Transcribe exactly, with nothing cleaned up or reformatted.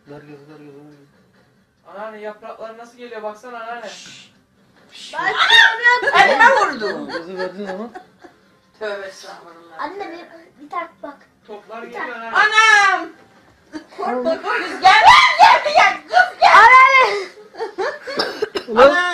Ver gel, ver gel, ver gel. Anneanne yapraklar nasıl geliyor baksana anneanne. Ben Elime vurdu. Kızı verdin ama. Tövbe estağfurullah. Anne bir, bir tane bak. Toplar Bir geliyor tane- anneanne. Anam. Korkma kız gel gel gel kız gel. Anne. Ulan. Anam.